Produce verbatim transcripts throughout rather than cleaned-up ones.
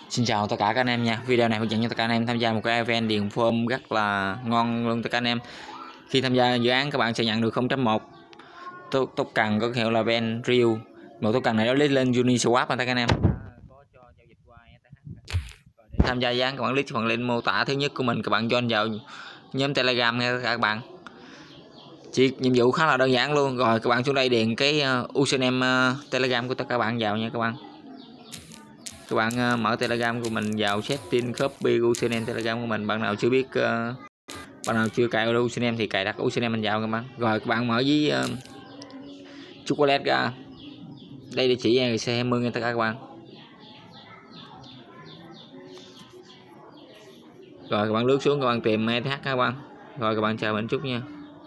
Xin chào tất cả các anh em nha. Video này hướng dẫn cho tất cả anh em tham gia một cái event điền form rất là ngon luôn tất cả anh em. Khi tham gia dự án các bạn sẽ nhận được không chấm một tốt cần có hiệu là Ben Real. Một tốt cần này đó list lên Uniswap tất cả anh em. Để tham gia dự án các bạn click phần link mô tả thứ nhất của mình, các bạn join vào nhóm Telegram nha các bạn. Chỉ nhiệm vụ khá là đơn giản luôn. Rồi các bạn xuống đây điền cái uh, username uh, Telegram của tất cả các bạn vào nha các bạn. Các bạn uh, mở Telegram của mình vào setting copy username Telegram của mình. Bạn nào chưa biết uh, bạn nào chưa cài username thì cài đặt username mình vào các bạn. Rồi các bạn mở với uh, chocolate ra. Đây địa chỉ rờ xê hai mươi nha tất cả các bạn. Rồi các bạn lướt xuống các bạn tìm e tê hát các bạn. Rồi các bạn chờ mình chút nha.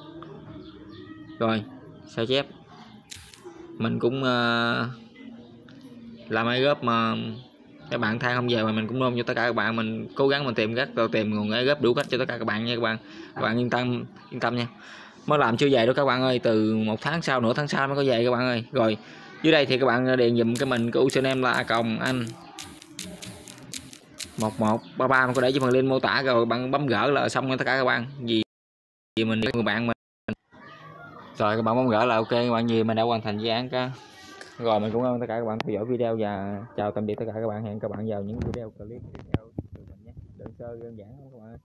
Rồi sao chép mình cũng uh, làm airdrop mà các bạn than không về mà mình cũng nôm cho tất cả các bạn. Mình cố gắng mình tìm cách rồi tìm nguồn airdrop đủ cách cho tất cả các bạn nha các bạn. Các bạn yên tâm yên tâm nha. Mới làm chưa về đâu các bạn ơi, từ một tháng sau nửa tháng sau mới có về các bạn ơi. Rồi dưới đây thì các bạn điền dùm cái mình cái username là còng anh một một ba ba, mình có để cho phần link mô tả rồi bạn bấm gỡ là xong nha tất cả các bạn. Vì vì mình người bạn mình rồi các bạn bấm gỡ là ok các bạn, gì mình đã hoàn thành dự án cả. Rồi mình cũng cảm ơn tất cả các bạn theo dõi video và chào tạm biệt tất cả các bạn. Hẹn các bạn vào những video clip tiếp theo từ mình nhé. Đơn sơ đơn giản không các bạn.